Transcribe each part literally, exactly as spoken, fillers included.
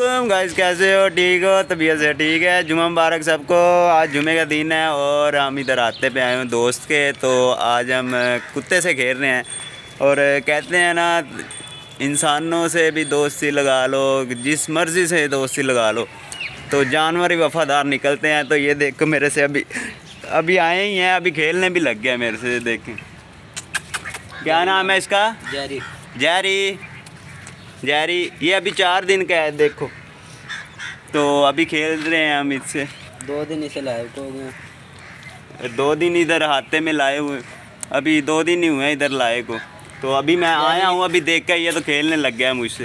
वालेकुम गाइस, कैसे हो? ठीक हो? तबीयत से ठीक है? जुम्मा मुबारक सबको। आज जुमे का दिन है और हम इधर आते पे आए हैं दोस्त के। तो आज हम कुत्ते से खेल रहे हैं और कहते हैं ना, इंसानों से भी दोस्ती लगा लो, जिस मर्ज़ी से दोस्ती लगा लो, तो जानवर ही वफ़ादार निकलते हैं। तो ये देखो मेरे से अभी अभी आए ही हैं, अभी खेलने भी लग गया मेरे से। देखें क्या नाम है इसका? जैरी। जैरी जैरी ये अभी चार दिन का है देखो। तो अभी खेल रहे हैं हम इससे। दो दिन इसे लाए हो गए। दो दिन इधर हाथे में लाए हुए, अभी दो दिन ही हुए हैं इधर लाए को। तो अभी मैं आया हूँ, अभी देख कर ये तो खेलने लग गया है मुझसे।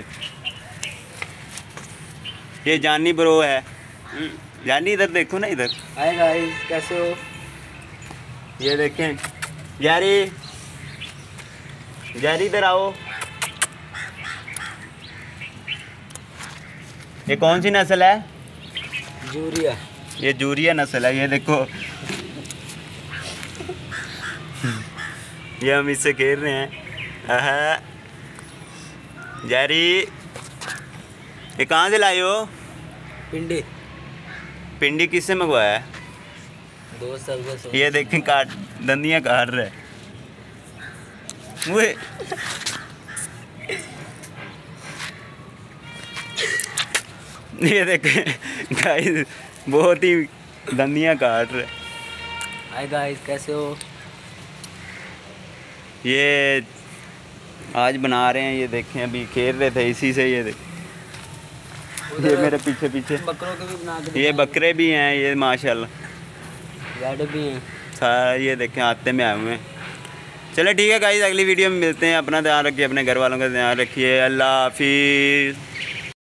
ये जानी ब्रो है। जानी इधर देखो ना, इधर हाय गाइस, कैसे हो? ये देखें जैरी, जैरी इधर आओ। ये कौन सी नस्ल है? जूरिया। ये जूरिया नस्ल है। ये देखो ये हम इससे खेल रहे हैं। आहा जैरी, ये कहाँ से लाए हो? पिंडी। पिंडी किससे मंगवाया है? दो साल का। ये देखें काट दंदियाँ काट रहे वो। ये देखें गाइस, बहुत ही दंदियाँ काट रहे। हाय गाइस, कैसे हो? ये आज बना रहे हैं, ये देखें अभी खेल रहे थे इसी से। ये देख, ये मेरे पीछे पीछे बकरों के भी बना के। ये बकरे भी हैं, ये माशाल्लाह गाड़े भी हैं सारा। ये देखें हाथे में आए हुए हैं। चलो ठीक है गाइस, अगली वीडियो में मिलते हैं। अपना ध्यान रखिए, अपने घर वालों का ध्यान रखिए। अल्लाह हाफिज़।